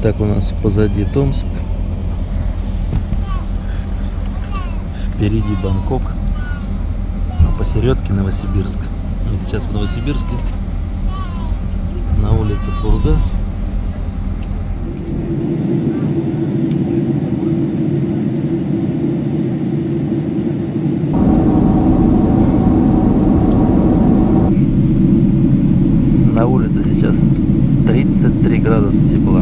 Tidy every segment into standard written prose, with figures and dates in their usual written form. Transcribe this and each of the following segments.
Итак, у нас позади Томск, впереди Бангкок, а посередке Новосибирск. Мы сейчас в Новосибирске, на улице Пурга. На улице сейчас 33 градуса тепла.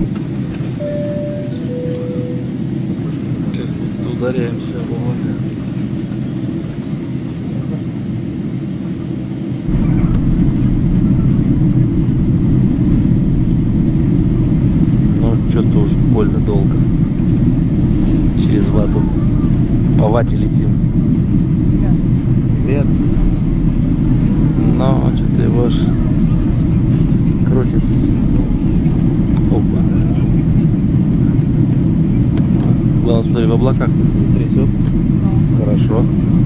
Ударяемся в воду. Ну, что-то уж больно долго. Через вату. По вате летим. Привет. Но что-то его ж крутится. Опа. Главное, смотри, в облаках не трясет. Хорошо.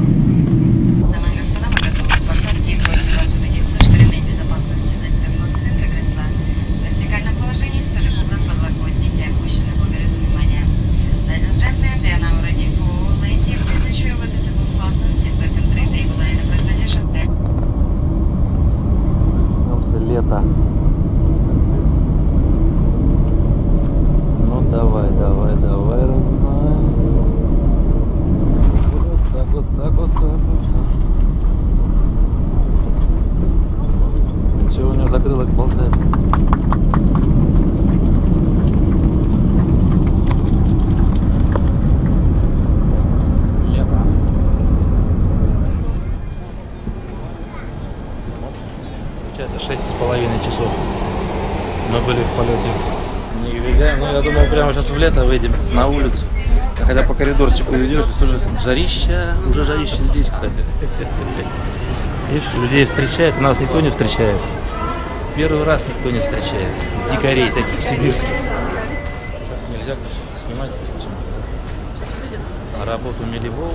Лето. Ну давай, родная. Вот так вот. Все, у него закрылок болтается. Лето. Получается 6,5 часов мы были в полете. Не убегаем, но я думал, прямо сейчас в лето выйдем на улицу. А когда по коридорчику идешь, тоже жарища, уже жарище здесь, кстати. Видишь, людей встречает, а нас никто не встречает. Первый раз никто не встречает. Дикарей таких сибирских. Сейчас нельзя снимать здесь почему-то. А работу миллион.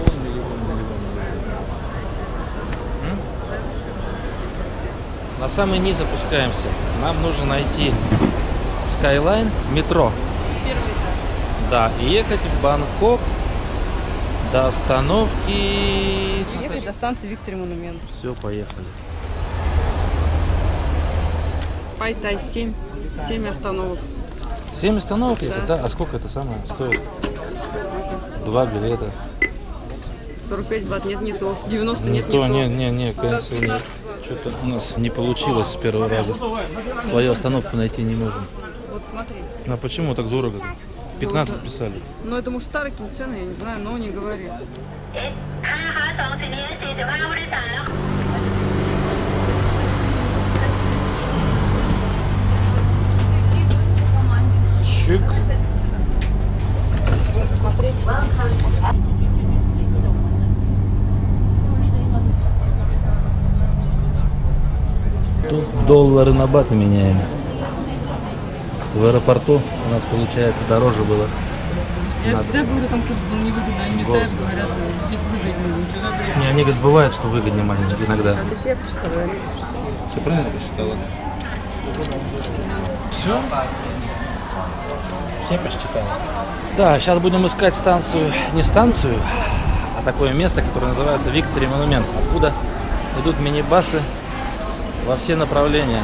На самый низ опускаемся. Нам нужно найти Skyline метро. Первый этаж. Да, и ехать в Бангкок до остановки. И ехать до станции Виктори Монумент. Все, поехали. Пайтай 7 остановок. 7 остановок Да. ехать, да? А сколько это самое стоит? 2 билета. 45 бат, нет, не то. 90 Не нет, то, не то. конечно, нет. Что-то у нас не получилось с первого раза. Свою остановку найти не можем. Вот смотри. А почему так дорого-то? 15 писали. Ну это может старые какие-то цены, я не знаю, но не говори. Чик. Смотреть. Тут доллары на баты меняем. В аэропорту у нас, получается, дороже было. Я всегда говорю, там курс был невыгодный, они мне ставят, говорят, здесь выгоднее, ничего за бред. Не, они говорят, бывает, что выгоднее маленький иногда. Это же я посчитала, я не посчитала. Все правильно посчитала? Все? Все посчитала? Да, сейчас будем искать станцию, не станцию, а такое место, которое называется Виктори Монумент, откуда идут мини-басы во все направления.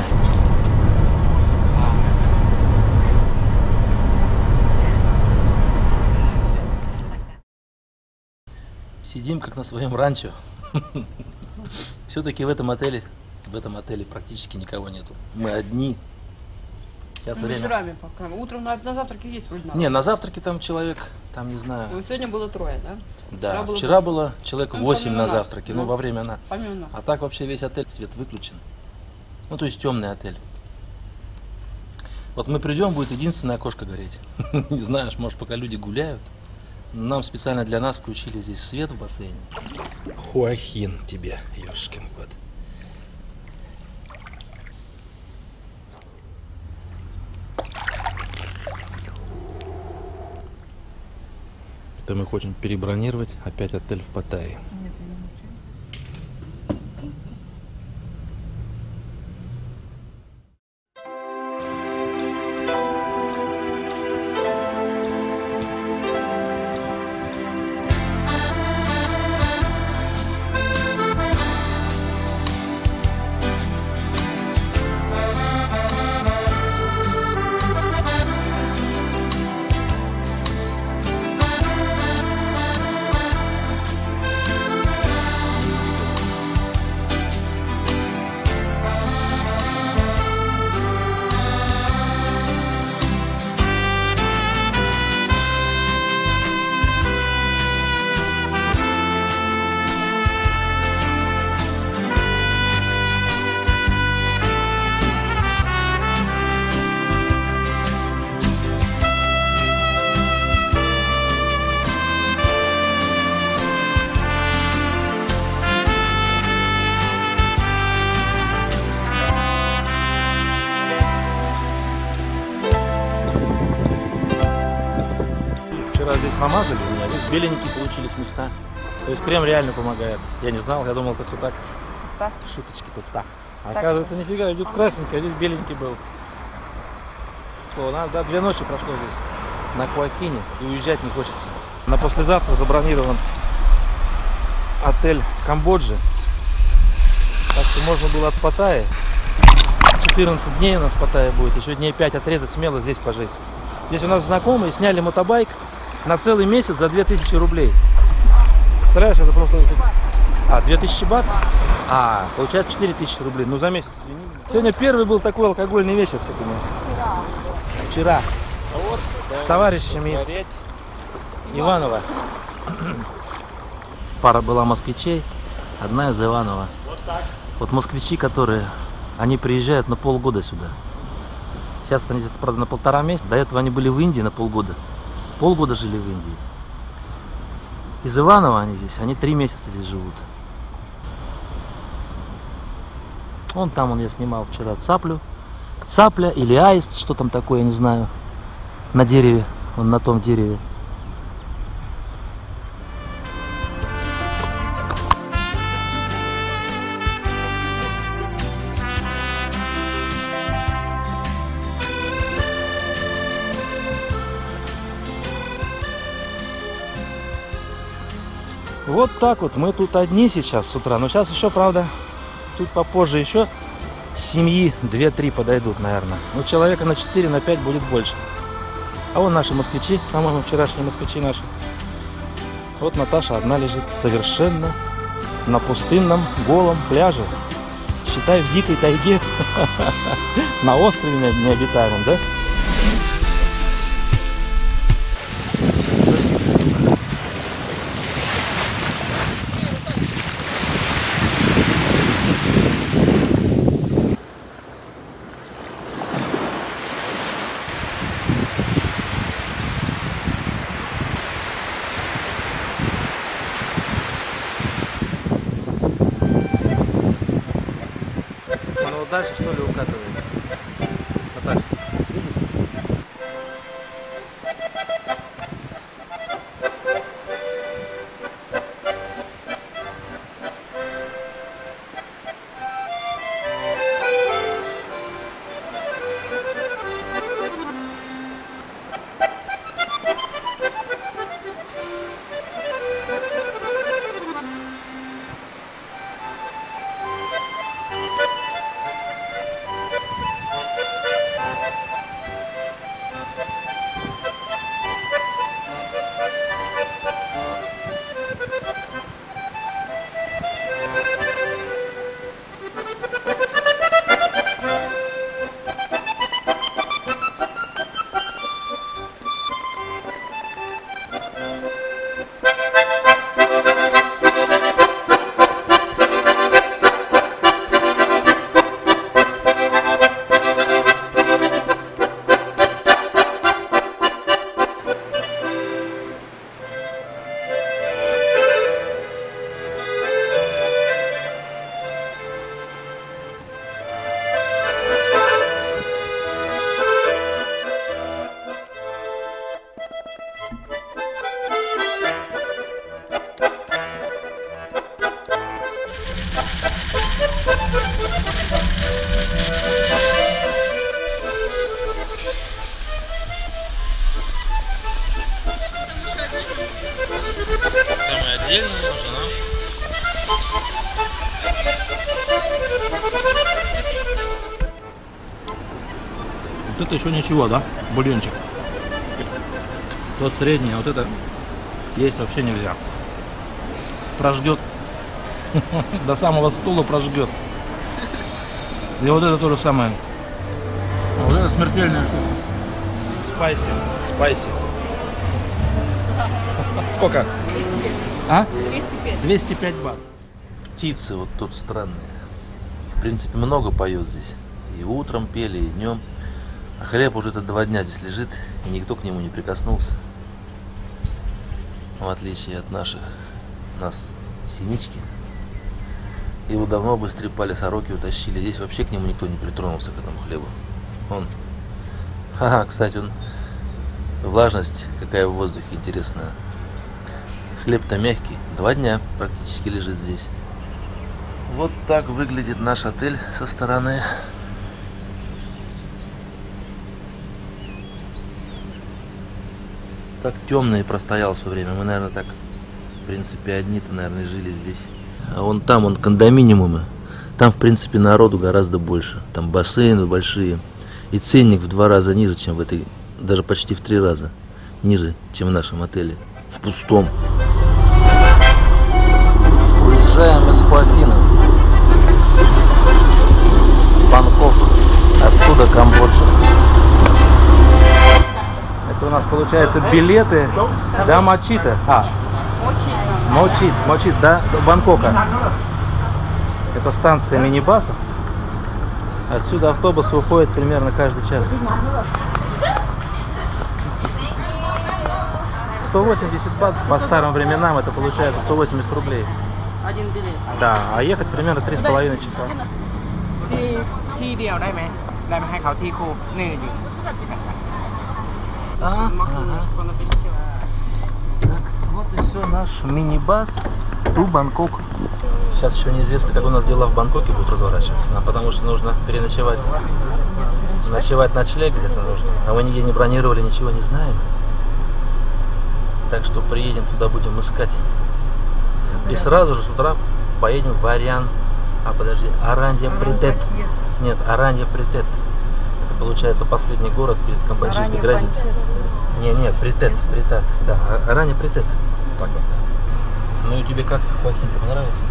Сидим как на своем ранчо. Все-таки в этом отеле практически никого нету. Мы одни. Сейчас Ну, время. вечерами пока. Утром на завтраке есть вроде. Не, на завтраке там человек, там не знаю. Ну, сегодня было 3, да? Да, вчера было человек 8 помимо на нас. завтраке, ну Ну. во время нас. Помимо нас. А так вообще весь отель свет выключен. Ну то есть темный отель. Вот мы придем, будет единственное окошко гореть. Не знаешь, может пока люди гуляют. Нам специально для нас включили здесь свет в бассейне. Хуахин тебе, ёшкин кот. Это мы хотим перебронировать опять отель в Паттайе. здесь намазали меня, здесь беленькие получились места. То есть крем реально помогает. Я не знал, я думал, это все так. Так. Шуточки тут так. А оказывается, нифига, идет красненький, а здесь беленький был. Что, у нас, да, 2 ночи прошло здесь на Хуакине, и уезжать не хочется. На послезавтра забронирован отель в Камбодже. Так что можно было от Паттайи. 14 дней у нас в Паттайе будет, еще дней 5 отрезать, смело здесь пожить. Здесь у нас знакомые сняли мотобайк на целый месяц за 2000 рублей. Представляешь, это просто... 2000 бат? Получается 4000 рублей. Ну, за месяц, извини. Сегодня первый был такой алкогольный вечер с этими. Вчера. С товарищами из Иванова. Пара была москвичей, одна из Иванова. Вот москвичи, которые, они приезжают на полгода сюда. Сейчас они, правда, на 1,5 месяца. До этого они были в Индии на полгода. Полгода жили в Индии. Из Иванова они здесь, они 3 месяца здесь живут. Вон там я снимал вчера цаплю. Цапля или аист, что там такое, я не знаю. На дереве, вон на том дереве. Вот так вот, мы тут одни сейчас с утра. Но сейчас еще, правда, тут попозже еще семьи 2-3 подойдут, наверное. Ну, человека на 4, на 5 будет больше. А вон наши москвичи, по-моему, вчерашние москвичи наши. Вот Наташа одна лежит совершенно на пустынном голом пляже. Считай, в дикой тайге. На острове необитаемом, да? Дальше что ли укатывает? Наташа, видишь? Отдельно нужно, да? Вот это еще ничего, да? Бульончик. Тот средний, а вот это есть вообще нельзя. Прожгет. До самого стула прожгет. И вот это то же самое. А вот это смертельная штука. Спайси. Спайси. Сколько? 205. А? 205. 205 бат. Птицы вот тут странные. Их, в принципе, много поют здесь. И утром пели, и днем. А хлеб уже 2 дня здесь лежит, и никто к нему не прикоснулся. В отличие от наших. У нас синички. Его давно бы стрепали, сороки утащили. Здесь вообще к нему никто не притронулся, к этому хлебу. Он. Ага, кстати, он Влажность какая в воздухе интересная. Хлеб-то мягкий. 2 дня практически лежит здесь. Вот так выглядит наш отель со стороны. Так темно и простоял все время. Мы, наверное, так, в принципе, одни-то, наверное, жили здесь. А вон там, вон кондоминиумы. Там, в принципе, народу гораздо больше. Там бассейны большие. И ценник в 2 раза ниже, чем в этой, даже почти в 3 раза ниже, чем в нашем отеле. В пустом. Уезжаем из Хуафина. Бангкок. Оттуда Камбоджа. Это у нас получается билеты до Мочита. Мочит, да, до Бангкока. Это станция минибасов. Отсюда автобус выходит примерно каждый час. 180 бат по старым временам, это получается 180 рублей. Один билет. Да, а ехать примерно 3,5 часа. ที่เดียวได้ไหมได้ไหมให้เขาที่คู่นี่อยู่ Так, вот и все, наш мини-бас ту Бангкок. Сейчас еще неизвестно, как у нас дела в Бангкоке будут разворачиваться, потому что нужно переночевать. Ночевать ночлег где-то нужно, а мы нигде не бронировали, ничего не знаем. Так что приедем туда, будем искать. И сразу же с утра поедем в Арандья Притет. Нет, Арандья Притет. Это получается последний город перед камбоджийской границей. Не, Притет. Да, Арандья Притет. Так вот. Ну и тебе как, Хуахин-то понравился?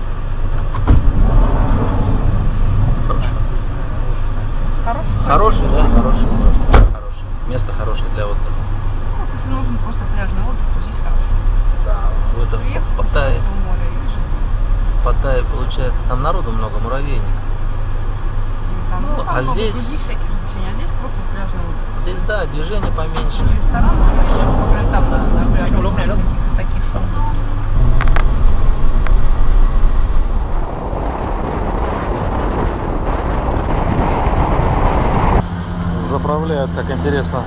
Хороший, да? Хороший. Место хорошее для отдыха. Ну, если нужен просто пляжный отдых, то здесь хорошо. Да, в Паттайе получается, там народу много, муравейник. Там а много здесь... других всяких развлечений, а здесь просто пляжный отдых. Здесь, да, движение поменьше. Не ресторан, а вечером погулять там на пляжном отдыхе, таких шумных. Заправляют, как интересно.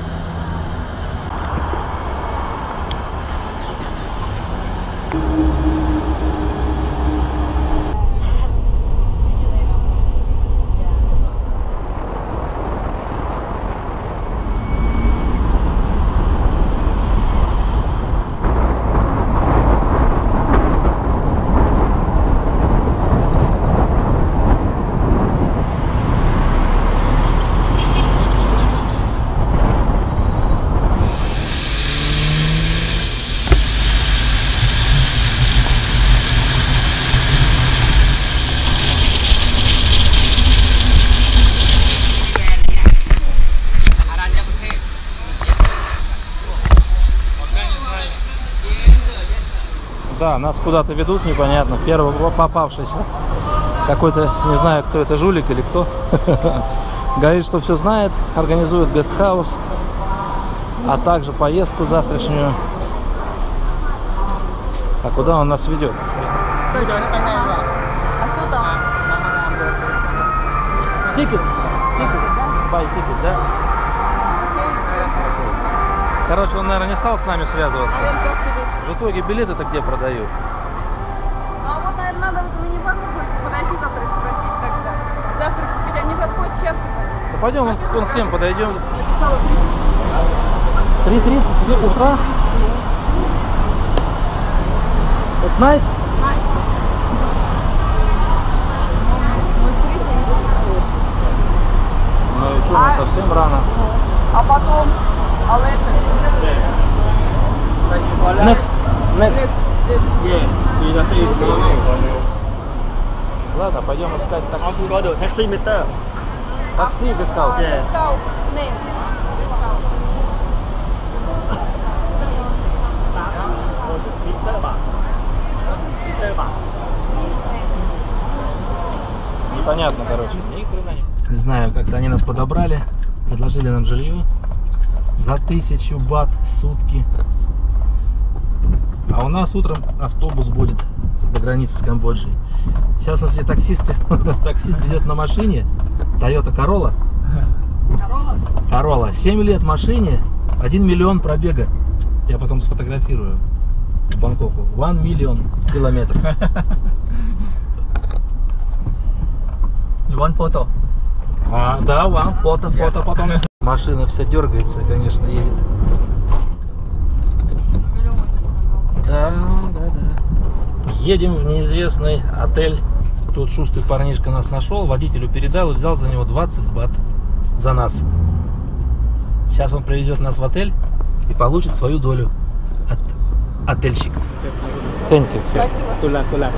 Да, нас куда-то ведут, непонятно. Первый попавшийся. Какой-то, не знаю, кто это, жулик или кто. Говорит, что все знает, организует гестхаус, а также поездку завтрашнюю. А куда он нас ведет? Тикет? Бай тикет, да? Короче, он, наверное, не стал с нами связываться. В итоге билеты-то где продают? А вот, наверное, надо в мини-бас подойти завтра и спросить тогда. Завтра купить, они же отходят часто. Да пойдем, он к тем подойдем. 3:30 утра? At night? Ну и что, совсем рано. А потом... Next. Ладно, пойдем искать такси. Такси, гестхаус. Непонятно, короче. Не знаю, как-то они нас подобрали, предложили нам жилье за 1000 бат в сутки. А у нас утром автобус будет до границы с Камбоджей. Сейчас у нас здесь таксисты. Таксист ведет на машине Toyota Corolla. Corolla. 7 лет машине, 1 миллион пробега. Я потом сфотографирую в Бангкоку. 1 миллион километров. One photo. А, да, вам фото потом. Машина вся дергается, конечно, едет. Да. Едем в неизвестный отель. Тут шустрый парнишка нас нашел, водителю передал и взял за него 20 бат за нас. Сейчас он привезет нас в отель и получит свою долю от отельщиков. Цените все. Спасибо.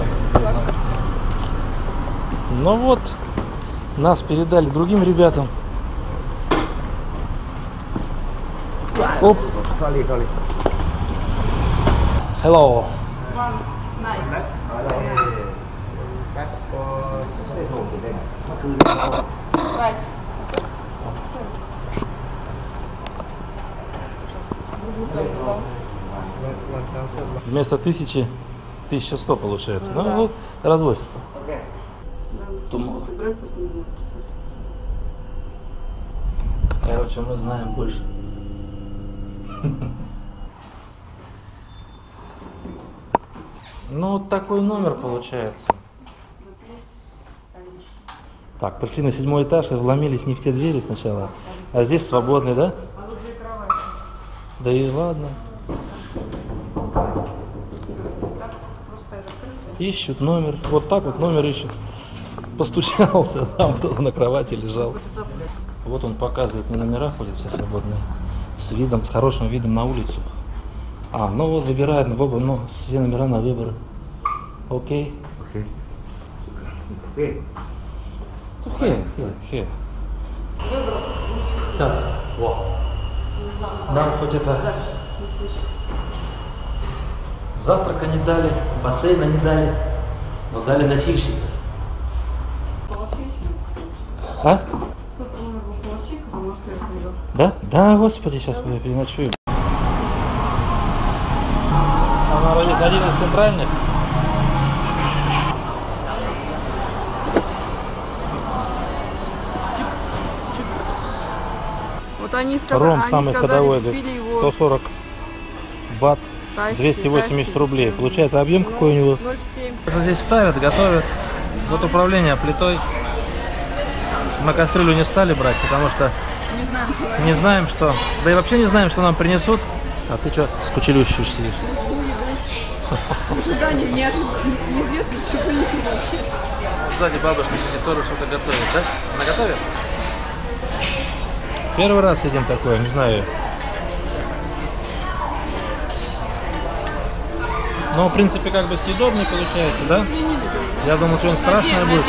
Ну вот, нас передали другим ребятам. Оп. Hello. Прайс. Вместо 1000 1100 получается. Ну вот, развозится. Короче, мы знаем больше. Ну, вот такой номер получается. Так, пришли на 7-й этаж и вломились не в те двери сначала. А здесь свободный, да? Да и ладно. Ищут номер. Вот так вот номер ищут. Постучался, там кто-то на кровати лежал. Вот он показывает, мне номера ходят все свободные. С видом, с хорошим видом на улицу. А, ну вот выбирает, ну, все номера на выбор. Окей. Хе. Так, во. Нам хоть это... Завтрака не дали, бассейна не дали, но дали носильщика. А? Да? Да, господи, сейчас я переночую. Она вроде один из центральных. Вот они сказали, Ром самый ходовой, купили его 140 бат, тайский, 280 рублей. Получается, объем какой у него? 0,7. Это здесь ставят, готовят. Вот управление плитой. Мы кастрюлю не стали брать, потому что Не знаем, что не знаем, что... Да и вообще не знаем, что нам принесут. А ты что, скучелющий сидишь? в ожидании неизвестно, что принесут вообще. Сзади бабушка сидит, тоже что-то готовит, да? Она готовит? Первый раз едим такое, не знаю. Но, в принципе, как бы съедобный получается, да? Я думал, что-нибудь страшное будет.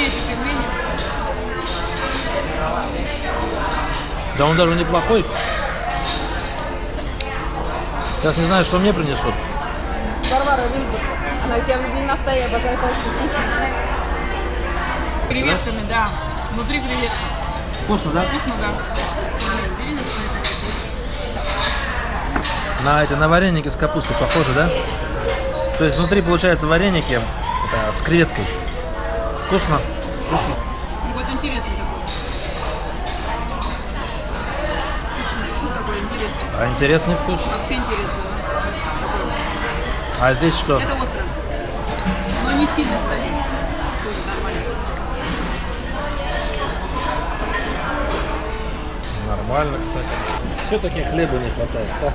Да он даже неплохой. Сейчас не знаю, что мне принесут. Варвара Визбург. Она у тебя влюблена в Тае, обожаю тайскую кухню. Креветками, да. Внутри креветки. Вкусно, да? Вкусно, да. На вареники с капустой похоже, да? То есть внутри получается вареники с креветкой. Вкусно? Вот интересный такой. Вкус такой интересный. А интересный вкус. Вообще интересный. А здесь что? Это остро. Но не сильно, кстати. Тоже нормально. Нормально, кстати. Все-таки хлеба не хватает, да?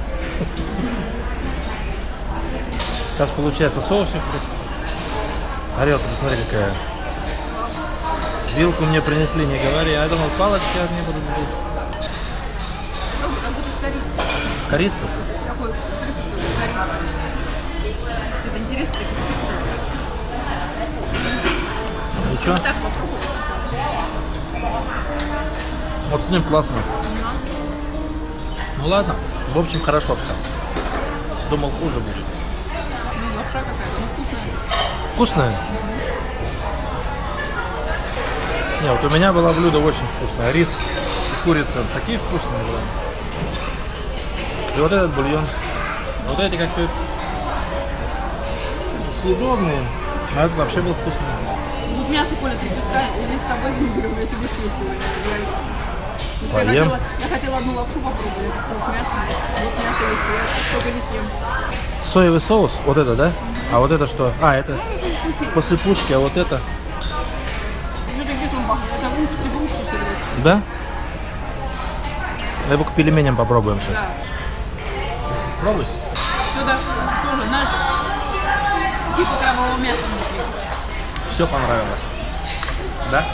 Сейчас получается соусик. Горелка, посмотри, какая. Вилку мне принесли, не говори. Я думал, палочки одни будут здесь. Как будто с корицей. С корицей? Такой с корицей. Это интересно, такие специи. И что? Вот так попробуй. Вот с ним классно. Ну ладно. В общем, хорошо все. Думал, хуже будет. Ну, лапша какая-то, ну, вкусная. Вкусная? Не, вот у меня было блюдо очень вкусное. Рис и курица. Такие вкусные были. И вот этот бульон. Вот эти как-то съедобные. А этот вообще был вкусный. Тут мясо Коля, ты пускай, или с собой не берем, или ты будешь есть его. Поем. Я хотела одну лапшу попробовать, я сказала, с мясом. Вот мясо есть, я столько не съем. Соевый соус, вот это, да? А вот это что? А, это посыпушки, а вот это? Что-то где он пахнет? Это типа уксус или нет? Да? Его к пельменям попробуем сейчас. Да. Пробуй. Что-то тоже, знаешь, типа крабового мяса внутри. Все понравилось. Да?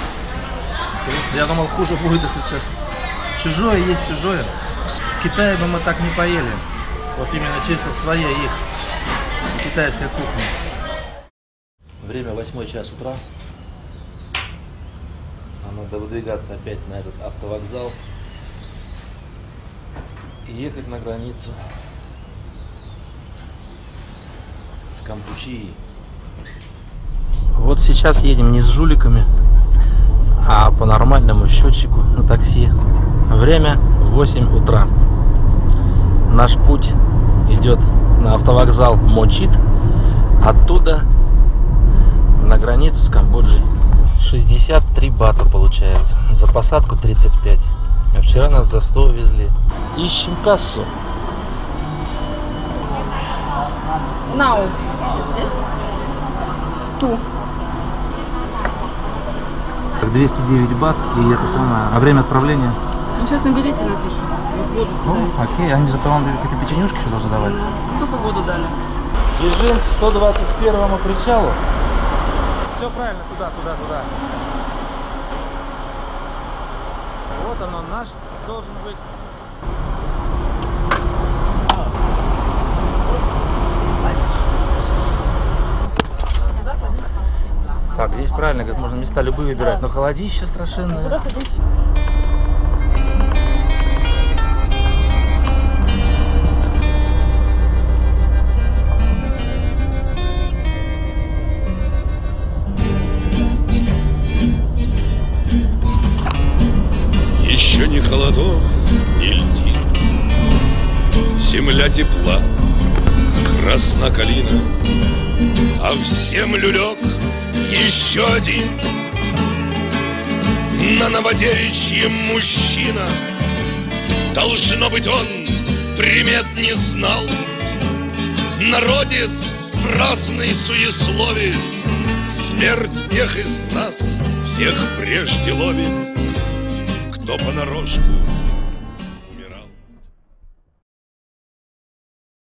Я думал, хуже будет, если честно. Чужое есть чужое. В Китае бы мы так не поели. Вот именно чисто своей их китайской кухни. Время 8 час утра. Нам надо выдвигаться опять на этот автовокзал и ехать на границу с Кампучией. Вот сейчас едем не с жуликами, а по нормальному счетчику на такси. Время 8 утра. Наш путь идет на автовокзал Мочит, оттуда на границу с Камбоджей. 63 бата получается, за посадку 35. А вчера нас за 100 везли. Ищем кассу. Now. Ту. 209 бат и это самое. А время отправления? Ну сейчас на билете напишут. Вот воду тебе дают. Окей, они же, по-моему, какие-то печенюшки еще должны давать. Ну, только воду дали. Бежим к 121-му причалу. Все правильно, туда. Вот оно, наш должен быть. Так, здесь правильно, говорят, можно места любые выбирать, но холодище страшенное. Куда садись? Еще ни холодов, ни льдин, земля тепла, красна калина, а в землю лег еще один на Новодевичьем мужчина. Должно быть, он примет не знал, народец праздный суесловит, смерть тех из нас всех прежде ловит, кто понарошку